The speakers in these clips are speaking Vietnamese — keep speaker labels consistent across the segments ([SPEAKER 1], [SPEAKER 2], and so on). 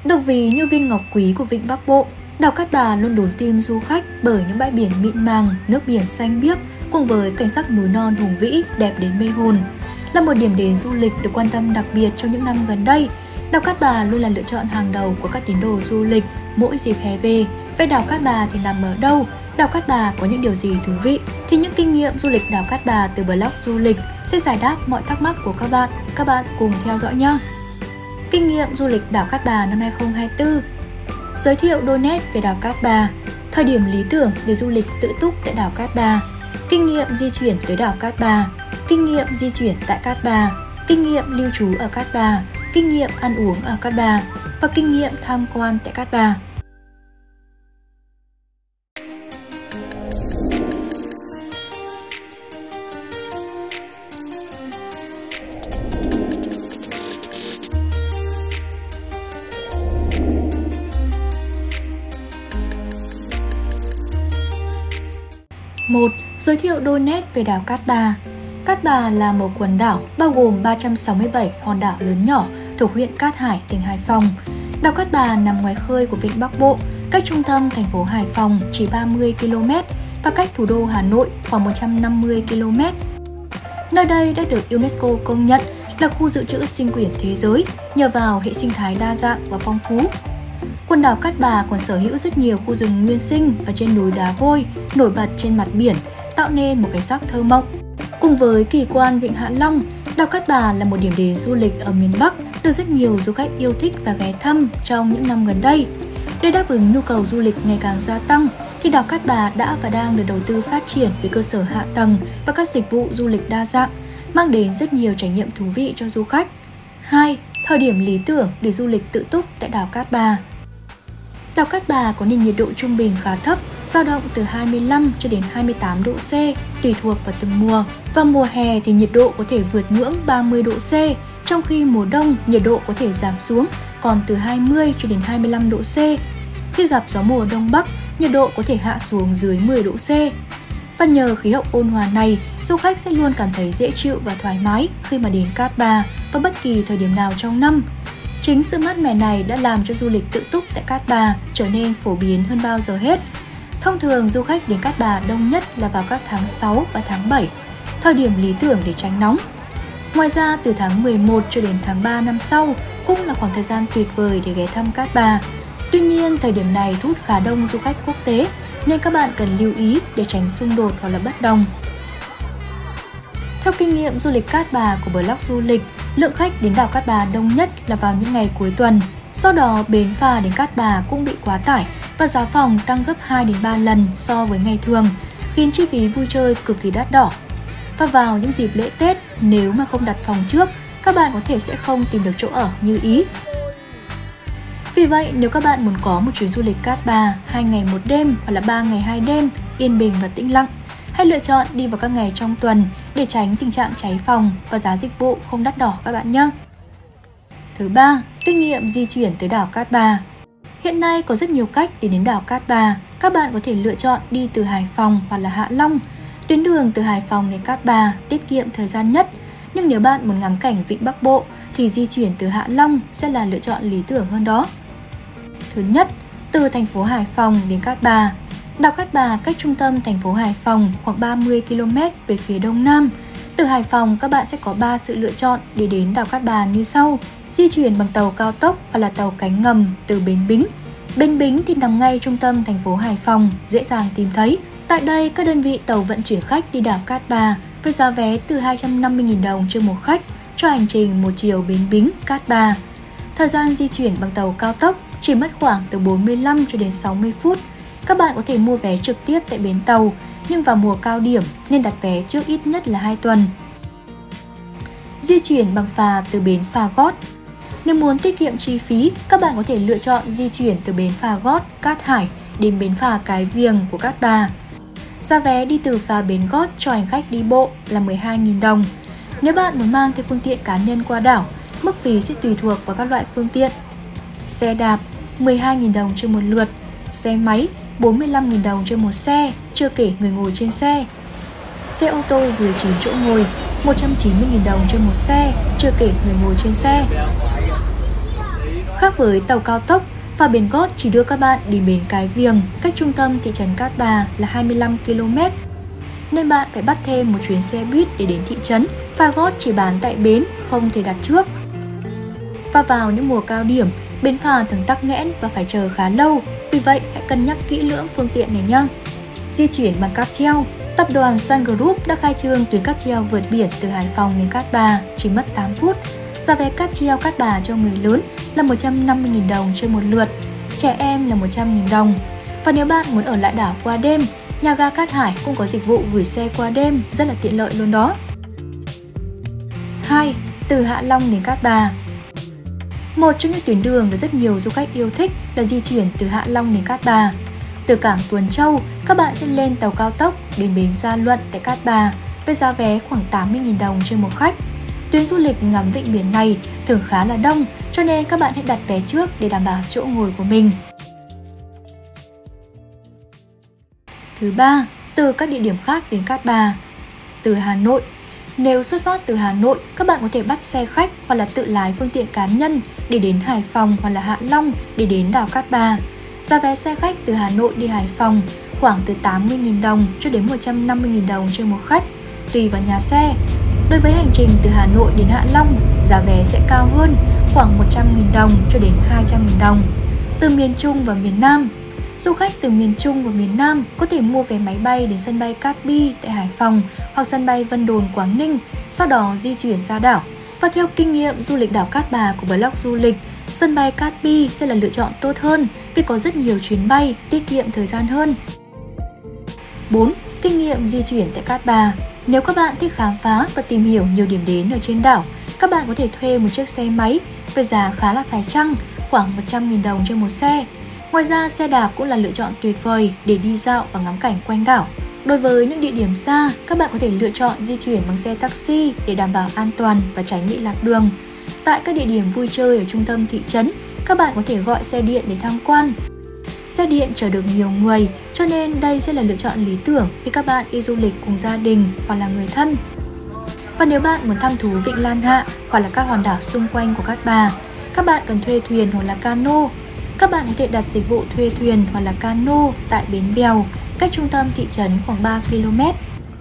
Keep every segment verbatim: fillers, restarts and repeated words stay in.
[SPEAKER 1] Được ví như viên ngọc quý của Vịnh Bắc Bộ, đảo Cát Bà luôn đốn tim du khách bởi những bãi biển mịn màng, nước biển xanh biếc cùng với cảnh sắc núi non hùng vĩ đẹp đến mê hồn. Là một điểm đến du lịch được quan tâm đặc biệt trong những năm gần đây, đảo Cát Bà luôn là lựa chọn hàng đầu của các tín đồ du lịch mỗi dịp hè về. Vậy đảo Cát Bà thì nằm ở đâu? Đảo Cát Bà có những điều gì thú vị? Thì những kinh nghiệm du lịch đảo Cát Bà từ blog du lịch sẽ giải đáp mọi thắc mắc của các bạn. Các bạn cùng theo dõi nhé! Kinh nghiệm du lịch đảo Cát Bà năm hai không hai tư. Giới thiệu đôi nét về đảo Cát Bà. Thời điểm lý tưởng để du lịch tự túc tại đảo Cát Bà. Kinh nghiệm di chuyển tới đảo Cát Bà. Kinh nghiệm di chuyển tại Cát Bà. Kinh nghiệm lưu trú ở Cát Bà. Kinh nghiệm ăn uống ở Cát Bà. Và kinh nghiệm tham quan tại Cát Bà. một. Giới thiệu đôi nét về đảo Cát Bà. Cát Bà là một quần đảo bao gồm ba trăm sáu mươi bảy hòn đảo lớn nhỏ thuộc huyện Cát Hải, tỉnh Hải Phòng. Đảo Cát Bà nằm ngoài khơi của Vịnh Bắc Bộ, cách trung tâm thành phố Hải Phòng chỉ ba mươi ki lô mét và cách thủ đô Hà Nội khoảng một trăm năm mươi ki lô mét. Nơi đây đã được UNESCO công nhận là khu dự trữ sinh quyển thế giới nhờ vào hệ sinh thái đa dạng và phong phú. Quần đảo Cát Bà còn sở hữu rất nhiều khu rừng nguyên sinh ở trên núi đá vôi nổi bật trên mặt biển, tạo nên một cảnh sắc thơ mộng. Cùng với kỳ quan Vịnh Hạ Long, đảo Cát Bà là một điểm đến du lịch ở miền Bắc được rất nhiều du khách yêu thích và ghé thăm trong những năm gần đây. Để đáp ứng nhu cầu du lịch ngày càng gia tăng, thì đảo Cát Bà đã và đang được đầu tư phát triển về cơ sở hạ tầng và các dịch vụ du lịch đa dạng, mang đến rất nhiều trải nghiệm thú vị cho du khách. hai. Thời điểm lý tưởng để du lịch tự túc tại đảo Cát Bà. Đảo Cát Bà có nền nhiệt độ trung bình khá thấp, dao động từ hai mươi lăm cho đến hai mươi tám độ C, tùy thuộc vào từng mùa. Vào mùa hè thì nhiệt độ có thể vượt ngưỡng ba mươi độ C, trong khi mùa đông nhiệt độ có thể giảm xuống còn từ hai mươi cho đến hai mươi lăm độ C. Khi gặp gió mùa đông bắc, nhiệt độ có thể hạ xuống dưới mười độ C. Và nhờ khí hậu ôn hòa này, du khách sẽ luôn cảm thấy dễ chịu và thoải mái khi mà đến Cát Bà vào bất kỳ thời điểm nào trong năm. Chính sự mát mẻ này đã làm cho du lịch tự túc tại Cát Bà trở nên phổ biến hơn bao giờ hết. Thông thường du khách đến Cát Bà đông nhất là vào các tháng sáu và tháng bảy, thời điểm lý tưởng để tránh nóng. Ngoài ra, từ tháng mười một cho đến tháng ba năm sau cũng là khoảng thời gian tuyệt vời để ghé thăm Cát Bà. Tuy nhiên, thời điểm này thu hút khá đông du khách quốc tế nên các bạn cần lưu ý để tránh xung đột hoặc là bất đồng. Theo kinh nghiệm du lịch Cát Bà của blog du lịch, lượng khách đến đảo Cát Bà đông nhất là vào những ngày cuối tuần. Sau đó, bến phà đến Cát Bà cũng bị quá tải và giá phòng tăng gấp hai đến ba lần so với ngày thường, khiến chi phí vui chơi cực kỳ đắt đỏ. Và vào những dịp lễ Tết, nếu mà không đặt phòng trước, các bạn có thể sẽ không tìm được chỗ ở như ý. Vì vậy, nếu các bạn muốn có một chuyến du lịch Cát Bà hai ngày một đêm hoặc là ba ngày hai đêm, yên bình và tĩnh lặng, hãy lựa chọn đi vào các ngày trong tuần để tránh tình trạng cháy phòng và giá dịch vụ không đắt đỏ các bạn nhé. Thứ ba, kinh nghiệm di chuyển tới đảo Cát Bà. Hiện nay có rất nhiều cách để đến đảo Cát Bà. Các bạn có thể lựa chọn đi từ Hải Phòng hoặc là Hạ Long. Tuyến đường từ Hải Phòng đến Cát Bà tiết kiệm thời gian nhất. Nhưng nếu bạn muốn ngắm cảnh Vịnh Bắc Bộ thì di chuyển từ Hạ Long sẽ là lựa chọn lý tưởng hơn đó. Thứ nhất, từ thành phố Hải Phòng đến Cát Bà. Đảo Cát Bà cách trung tâm thành phố Hải Phòng khoảng ba mươi ki lô mét về phía đông nam. Từ Hải Phòng, các bạn sẽ có ba sự lựa chọn để đến đảo Cát Bà như sau. Di chuyển bằng tàu cao tốc hoặc là tàu cánh ngầm từ Bến Bính. Bến Bính thì nằm ngay trung tâm thành phố Hải Phòng, dễ dàng tìm thấy. Tại đây, các đơn vị tàu vận chuyển khách đi đảo Cát Bà với giá vé từ hai trăm năm mươi nghìn đồng trên một khách cho hành trình một chiều Bến Bính, Cát Bà. Thời gian di chuyển bằng tàu cao tốc chỉ mất khoảng từ bốn mươi lăm cho đến sáu mươi phút. Các bạn có thể mua vé trực tiếp tại bến tàu, nhưng vào mùa cao điểm nên đặt vé trước ít nhất là hai tuần. Di chuyển bằng phà từ bến phà Gót. Nếu muốn tiết kiệm chi phí, các bạn có thể lựa chọn di chuyển từ bến phà Gót, Cát Hải đến bến phà Cái Viềng của Cát Bà. Giá vé đi từ phà bến Gót cho hành khách đi bộ là mười hai nghìn đồng. Nếu bạn muốn mang theo phương tiện cá nhân qua đảo, mức phí sẽ tùy thuộc vào các loại phương tiện. Xe đạp mười hai nghìn đồng trên một lượt, xe máy bốn mươi lăm nghìn đồng trên một xe, chưa kể người ngồi trên xe. Xe ô tô dưới chín chỗ ngồi một trăm chín mươi nghìn đồng trên một xe, chưa kể người ngồi trên xe. Khác với tàu cao tốc, phà Bến Gót chỉ đưa các bạn đến bến Cái Viềng, cách trung tâm thị trấn Cát Bà là hai mươi lăm ki lô mét. Nên bạn phải bắt thêm một chuyến xe buýt để đến thị trấn. Phà Gót chỉ bán tại bến, không thể đặt trước. Và vào những mùa cao điểm, bến phà thường tắc nghẽn và phải chờ khá lâu. Vì vậy, hãy cân nhắc kỹ lưỡng phương tiện này nhé. Di chuyển bằng cáp treo. Tập đoàn Sun Group đã khai trương tuyến cáp treo vượt biển từ Hải Phòng đến Cát Bà chỉ mất tám phút. Giá vé cáp treo Cát Bà cho người lớn là một trăm năm mươi nghìn đồng trên một lượt, trẻ em là một trăm nghìn đồng. Và nếu bạn muốn ở lại đảo qua đêm, nhà ga Cát Hải cũng có dịch vụ gửi xe qua đêm rất là tiện lợi luôn đó. hai. Từ Hạ Long đến Cát Bà. Một trong những tuyến đường được rất nhiều du khách yêu thích là di chuyển từ Hạ Long đến Cát Bà. Từ cảng Tuần Châu, các bạn sẽ lên tàu cao tốc đến bến Gia Luận tại Cát Bà với giá vé khoảng tám mươi nghìn đồng trên một khách. Tuyến du lịch ngắm vịnh biển này thường khá là đông, cho nên các bạn hãy đặt vé trước để đảm bảo chỗ ngồi của mình. Thứ ba, từ các địa điểm khác đến Cát Bà. Từ Hà Nội. Nếu xuất phát từ Hà Nội, các bạn có thể bắt xe khách hoặc là tự lái phương tiện cá nhân để đến Hải Phòng hoặc là Hạ Long để đến đảo Cát Bà. Giá vé xe khách từ Hà Nội đi Hải Phòng khoảng từ tám mươi nghìn đồng cho đến một trăm năm mươi nghìn đồng trên một khách, tùy vào nhà xe. Đối với hành trình từ Hà Nội đến Hạ Long, giá vé sẽ cao hơn, khoảng một trăm nghìn đồng cho đến hai trăm nghìn đồng. Từ miền Trung và miền Nam. Du khách từ miền Trung và miền Nam có thể mua vé máy bay đến sân bay Cát Bi tại Hải Phòng hoặc sân bay Vân Đồn, Quảng Ninh, sau đó di chuyển ra đảo. Và theo kinh nghiệm du lịch đảo Cát Bà của blog du lịch, sân bay Cát Bi sẽ là lựa chọn tốt hơn vì có rất nhiều chuyến bay, tiết kiệm thời gian hơn. bốn. Kinh nghiệm di chuyển tại Cát Bà. Nếu các bạn thích khám phá và tìm hiểu nhiều điểm đến ở trên đảo, các bạn có thể thuê một chiếc xe máy với giá khá là phải chăng, khoảng một trăm nghìn đồng trên một xe. Ngoài ra, xe đạp cũng là lựa chọn tuyệt vời để đi dạo và ngắm cảnh quanh đảo. Đối với những địa điểm xa, các bạn có thể lựa chọn di chuyển bằng xe taxi để đảm bảo an toàn và tránh bị lạc đường. Tại các địa điểm vui chơi ở trung tâm thị trấn, các bạn có thể gọi xe điện để tham quan. Xe điện chở được nhiều người, cho nên đây sẽ là lựa chọn lý tưởng khi các bạn đi du lịch cùng gia đình hoặc là người thân. Và nếu bạn muốn thăm thú vịnh Lan Hạ hoặc là các hòn đảo xung quanh của Cát Bà, các bạn cần thuê thuyền hoặc là cano. Các bạn có thể đặt dịch vụ thuê thuyền hoặc là cano tại bến Bèo, cách trung tâm thị trấn khoảng ba ki lô mét.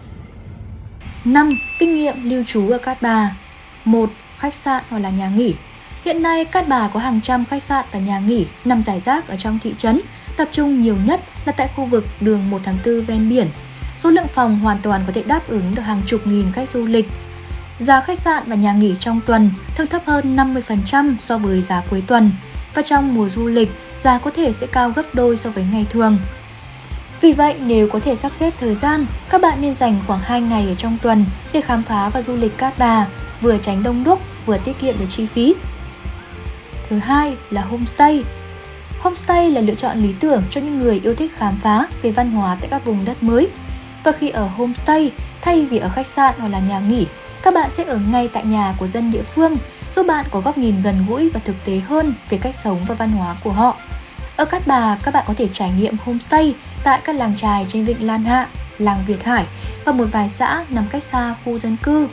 [SPEAKER 1] năm. Kinh nghiệm lưu trú ở Cát Bà. một. Khách sạn hoặc là nhà nghỉ. Hiện nay, Cát Bà có hàng trăm khách sạn và nhà nghỉ nằm rải rác ở trong thị trấn, tập trung nhiều nhất là tại khu vực đường một tháng tư ven biển. Số lượng phòng hoàn toàn có thể đáp ứng được hàng chục nghìn khách du lịch. Giá khách sạn và nhà nghỉ trong tuần thường thấp hơn năm mươi phần trăm so với giá cuối tuần, và trong mùa du lịch, giá có thể sẽ cao gấp đôi so với ngày thường. Vì vậy, nếu có thể sắp xếp thời gian, các bạn nên dành khoảng hai ngày ở trong tuần để khám phá và du lịch Cát Bà, vừa tránh đông đúc, vừa tiết kiệm được chi phí. Thứ hai là homestay. Homestay là lựa chọn lý tưởng cho những người yêu thích khám phá về văn hóa tại các vùng đất mới. Và khi ở homestay, thay vì ở khách sạn hoặc là nhà nghỉ, các bạn sẽ ở ngay tại nhà của dân địa phương, giúp bạn có góc nhìn gần gũi và thực tế hơn về cách sống và văn hóa của họ. Ở Cát Bà, các bạn có thể trải nghiệm homestay tại các làng chài trên vịnh Lan Hạ, làng Việt Hải và một vài xã nằm cách xa khu dân cư.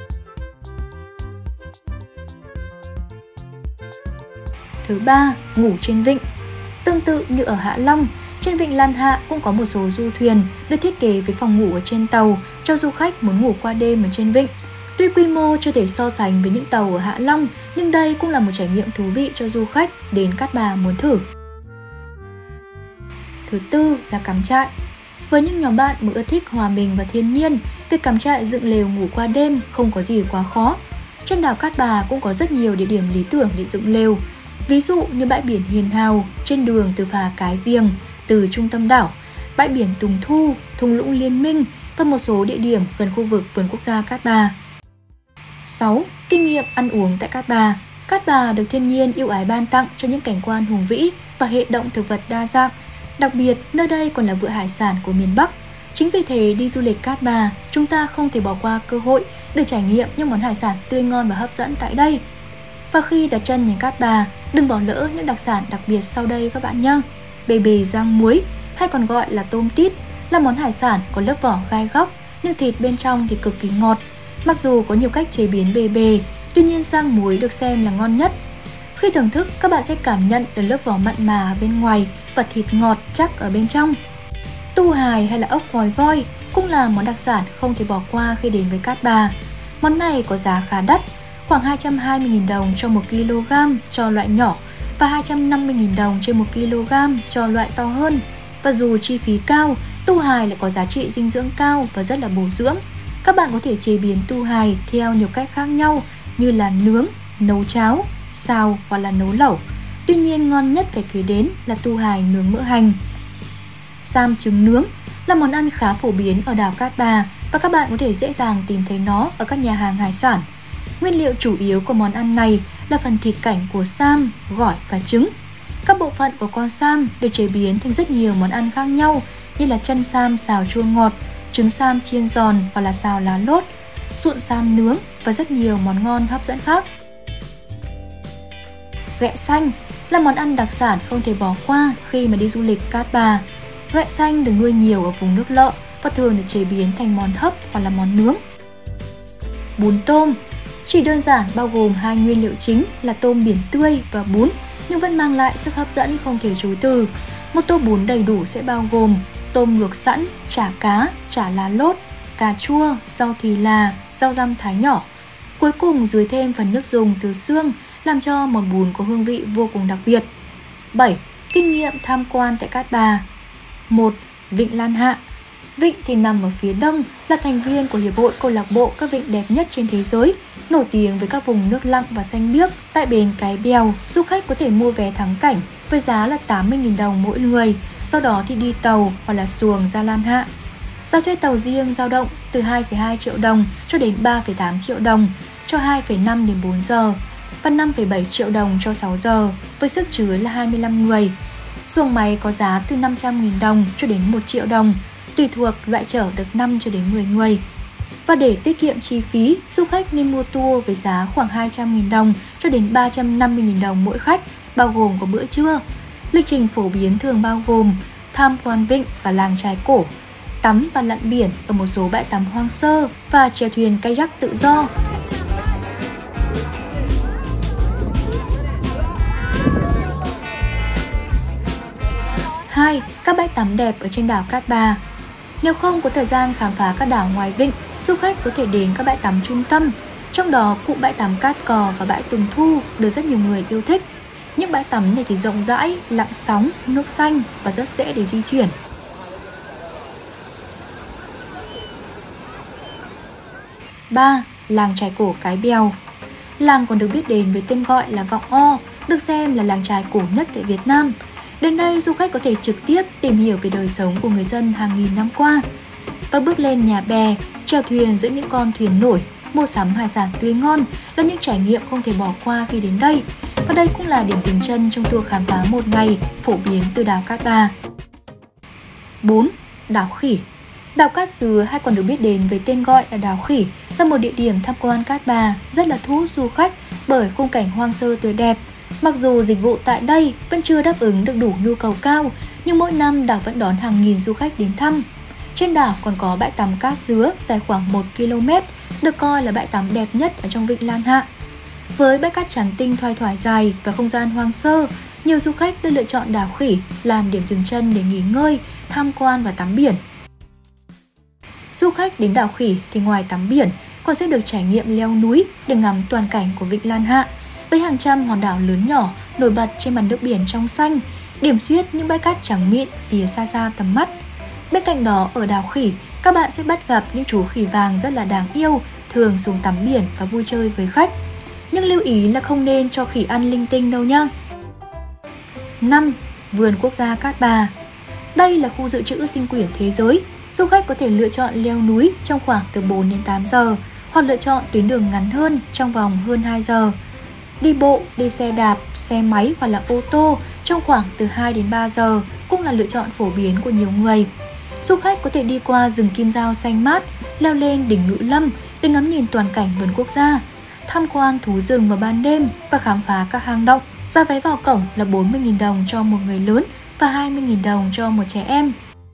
[SPEAKER 1] Thứ ba, ngủ trên vịnh. Tương tự như ở Hạ Long, trên vịnh Lan Hạ cũng có một số du thuyền được thiết kế với phòng ngủ ở trên tàu cho du khách muốn ngủ qua đêm ở trên vịnh. Tuy quy mô chưa thể so sánh với những tàu ở Hạ Long, nhưng đây cũng là một trải nghiệm thú vị cho du khách đến Cát Bà muốn thử. Thứ tư là cắm trại. Với những nhóm bạn mà ưa thích hòa mình và thiên nhiên, việc cắm trại dựng lều ngủ qua đêm không có gì quá khó. Trên đảo Cát Bà cũng có rất nhiều địa điểm lý tưởng để dựng lều. Ví dụ như bãi biển Hiền Hào trên đường từ phà Cái Viềng, từ trung tâm đảo, bãi biển Tùng Thu, thung lũng Liên Minh và một số địa điểm gần khu vực vườn quốc gia Cát Bà. sáu. Kinh nghiệm ăn uống tại Cát Bà. Cát Bà được thiên nhiên ưu ái ban tặng cho những cảnh quan hùng vĩ và hệ động thực vật đa dạng. Đặc biệt, nơi đây còn là vựa hải sản của miền Bắc. Chính vì thế, đi du lịch Cát Bà, chúng ta không thể bỏ qua cơ hội để trải nghiệm những món hải sản tươi ngon và hấp dẫn tại đây. Và khi đặt chân đến Cát Bà, đừng bỏ lỡ những đặc sản đặc biệt sau đây các bạn nhé. Bề bề rang muối, hay còn gọi là tôm tít, là món hải sản có lớp vỏ gai góc, nhưng thịt bên trong thì cực kỳ ngọt. Mặc dù có nhiều cách chế biến bề bề, tuy nhiên rang muối được xem là ngon nhất. Khi thưởng thức, các bạn sẽ cảm nhận được lớp vỏ mặn mà ở bên ngoài và thịt ngọt chắc ở bên trong. Tu hài hay là ốc vòi voi cũng là món đặc sản không thể bỏ qua khi đến với Cát Bà. Món này có giá khá đắt, khoảng hai trăm hai mươi nghìn đồng cho một ki lô gam cho loại nhỏ và hai trăm năm mươi nghìn đồng trên một ki lô gam cho loại to hơn. Và dù chi phí cao, tu hài lại có giá trị dinh dưỡng cao và rất là bổ dưỡng. Các bạn có thể chế biến tu hài theo nhiều cách khác nhau như là nướng, nấu cháo, xào hoặc là nấu lẩu. Tuy nhiên ngon nhất phải kể đến là tu hài nướng mỡ hành. Sam trứng nướng là món ăn khá phổ biến ở đảo Cát Bà và các bạn có thể dễ dàng tìm thấy nó ở các nhà hàng hải sản. Nguyên liệu chủ yếu của món ăn này là phần thịt cảnh của sam, gỏi và trứng. Các bộ phận của con sam được chế biến thành rất nhiều món ăn khác nhau như là chân sam xào chua ngọt, trứng sam chiên giòn hoặc là xào lá lốt, sụn sam nướng và rất nhiều món ngon hấp dẫn khác. Ghẹ xanh là món ăn đặc sản không thể bỏ qua khi mà đi du lịch Cát Bà. Ghẹ xanh được nuôi nhiều ở vùng nước Lợ và thường được chế biến thành món hấp hoặc là món nướng. Bún tôm chỉ đơn giản bao gồm hai nguyên liệu chính là tôm biển tươi và bún, nhưng vẫn mang lại sức hấp dẫn không thể chối từ. Một tô bún đầy đủ sẽ bao gồm tôm luộc sẵn, chả cá, chả lá lốt, cà chua, rau thì là, rau răm thái nhỏ. Cuối cùng dưới thêm phần nước dùng từ xương làm cho món bún có hương vị vô cùng đặc biệt. bảy. Kinh nghiệm tham quan tại Cát Bà. một. Vịnh Lan Hạ. Vịnh thì nằm ở phía đông, là thành viên của Hiệp hội Câu lạc bộ các vịnh đẹp nhất trên thế giới, nổi tiếng với các vùng nước lặng và xanh biếc. Tại bến Cái Bèo, du khách có thể mua vé thắng cảnh với giá là tám mươi nghìn đồng mỗi người, sau đó thì đi tàu hoặc là xuồng ra Lan Hạ. Giá thuê tàu riêng dao động từ hai phẩy hai triệu đồng cho đến ba phẩy tám triệu đồng cho hai phẩy năm đến bốn giờ và năm phẩy bảy triệu đồng cho sáu giờ với sức chứa là hai mươi lăm người. Xuồng máy có giá từ năm trăm nghìn đồng cho đến một triệu đồng, tùy thuộc loại chở được năm cho đến mười người. Và để tiết kiệm chi phí, du khách nên mua tour với giá khoảng hai trăm nghìn đồng cho đến ba trăm năm mươi nghìn đồng mỗi khách, bao gồm có bữa trưa. Lịch trình phổ biến thường bao gồm tham quan vịnh và làng chài cổ, tắm và lặn biển ở một số bãi tắm hoang sơ và chèo thuyền kayak tự do. hai. Các bãi tắm đẹp ở trên đảo Cát Bà. Nếu không có thời gian khám phá các đảo ngoài vịnh, du khách có thể đến các bãi tắm trung tâm. Trong đó, cụm bãi tắm Cát Cò và bãi Tùng Thu được rất nhiều người yêu thích. Những bãi tắm này thì rộng rãi, lặng sóng, nước xanh và rất dễ để di chuyển. ba. Làng chài cổ Cái Bèo. Làng còn được biết đến với tên gọi là Vọng O, được xem là làng chài cổ nhất tại Việt Nam. Đến đây, du khách có thể trực tiếp tìm hiểu về đời sống của người dân hàng nghìn năm qua và bước lên nhà bè, chèo thuyền giữa những con thuyền nổi, mua sắm hải sản tươi ngon là những trải nghiệm không thể bỏ qua khi đến đây. Và đây cũng là điểm dừng chân trong tour khám phá một ngày phổ biến từ đảo Cát Bà. bốn. Đảo Khỉ. Đảo Cát Dứa hay còn được biết đến với tên gọi là đảo Khỉ là một địa điểm tham quan Cát Bà rất là thu hút du khách bởi khung cảnh hoang sơ tươi đẹp. Mặc dù dịch vụ tại đây vẫn chưa đáp ứng được đủ nhu cầu cao, nhưng mỗi năm đảo vẫn đón hàng nghìn du khách đến thăm. Trên đảo còn có bãi tắm Cát Dứa dài khoảng một ki lô mét, được coi là bãi tắm đẹp nhất ở trong vịnh Lan Hạ. Với bãi cát trắng tinh thoai thoải dài và không gian hoang sơ, nhiều du khách đã lựa chọn đảo Khỉ làm điểm dừng chân để nghỉ ngơi, tham quan và tắm biển. Du khách đến đảo Khỉ thì ngoài tắm biển còn sẽ được trải nghiệm leo núi để ngắm toàn cảnh của vịnh Lan Hạ với hàng trăm hòn đảo lớn nhỏ nổi bật trên mặt nước biển trong xanh, điểm xuyết những bãi cát trắng mịn phía xa xa tầm mắt. Bên cạnh đó, ở đảo Khỉ, các bạn sẽ bắt gặp những chú khỉ vàng rất là đáng yêu, thường xuống tắm biển và vui chơi với khách. Nhưng lưu ý là không nên cho khỉ ăn linh tinh đâu nhá. năm. Vườn quốc gia Cát Bà. Đây là khu dự trữ sinh quyển thế giới. Du khách có thể lựa chọn leo núi trong khoảng từ bốn đến tám giờ hoặc lựa chọn tuyến đường ngắn hơn trong vòng hơn hai giờ. Đi bộ, đi xe đạp, xe máy hoặc là ô tô trong khoảng từ hai đến ba giờ cũng là lựa chọn phổ biến của nhiều người. Du khách có thể đi qua rừng Kim Dao xanh mát, leo lên đỉnh Ngự Lâm để ngắm nhìn toàn cảnh vườn quốc gia, tham quan thú rừng vào ban đêm và khám phá các hang động. Giá vé vào cổng là bốn mươi nghìn đồng cho một người lớn và hai mươi nghìn đồng cho một trẻ em.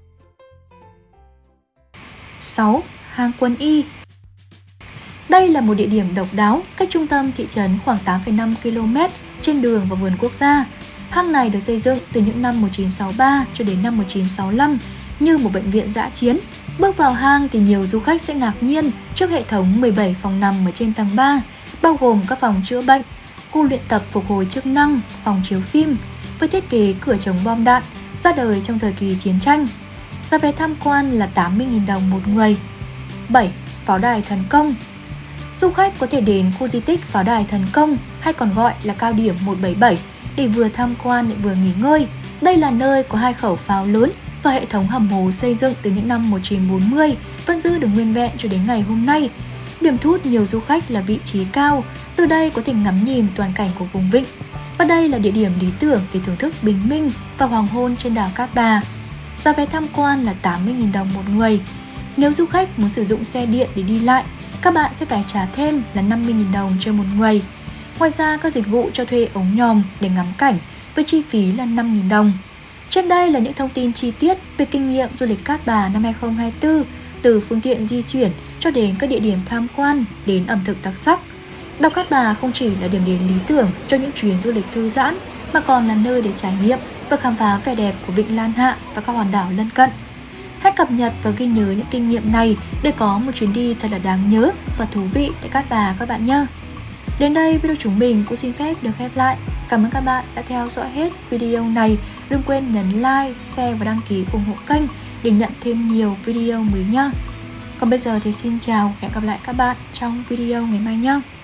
[SPEAKER 1] sáu. Hang Quân Y. Đây là một địa điểm độc đáo cách trung tâm thị trấn khoảng tám phẩy năm ki lô mét trên trên đường vào vườn quốc gia. Hang này được xây dựng từ những năm một nghìn chín trăm sáu mươi ba cho đến năm một nghìn chín trăm sáu mươi lăm như một bệnh viện dã chiến. Bước vào hang thì nhiều du khách sẽ ngạc nhiên trước hệ thống mười bảy phòng nằm ở trên tầng ba, bao gồm các phòng chữa bệnh, khu luyện tập phục hồi chức năng, phòng chiếu phim, với thiết kế cửa chống bom đạn, ra đời trong thời kỳ chiến tranh. Giá vé tham quan là tám mươi nghìn đồng một người. bảy. Pháo đài Thần Công. Du khách có thể đến khu di tích Pháo đài Thần Công, hay còn gọi là cao điểm một bảy bảy, để vừa tham quan lại vừa nghỉ ngơi. Đây là nơi có hai khẩu pháo lớn và hệ thống hầm hố xây dựng từ những năm một nghìn chín trăm bốn mươi vẫn giữ được nguyên vẹn cho đến ngày hôm nay. Điểm thu hút nhiều du khách là vị trí cao, từ đây có thể ngắm nhìn toàn cảnh của vùng vịnh. Và đây là địa điểm lý tưởng để thưởng thức bình minh và hoàng hôn trên đảo Cát Bà. Giá vé tham quan là tám mươi nghìn đồng một người. Nếu du khách muốn sử dụng xe điện để đi lại, các bạn sẽ phải trả thêm là năm mươi nghìn đồng cho một người. Ngoài ra, các dịch vụ cho thuê ống nhòm để ngắm cảnh với chi phí là năm nghìn đồng. Trên đây là những thông tin chi tiết về kinh nghiệm du lịch Cát Bà năm hai không hai tư, từ phương tiện di chuyển cho đến các địa điểm tham quan đến ẩm thực đặc sắc. Đảo Cát Bà không chỉ là điểm đến lý tưởng cho những chuyến du lịch thư giãn, mà còn là nơi để trải nghiệm và khám phá vẻ đẹp của Vịnh Lan Hạ và các hòn đảo lân cận. Hãy cập nhật và ghi nhớ những kinh nghiệm này để có một chuyến đi thật là đáng nhớ và thú vị tại Cát Bà các bạn nhé. Đến đây video chúng mình cũng xin phép được khép lại. Cảm ơn các bạn đã theo dõi hết video này. Đừng quên nhấn like, share và đăng ký ủng hộ kênh để nhận thêm nhiều video mới nhé. Còn bây giờ thì xin chào và hẹn gặp lại các bạn trong video ngày mai nhé.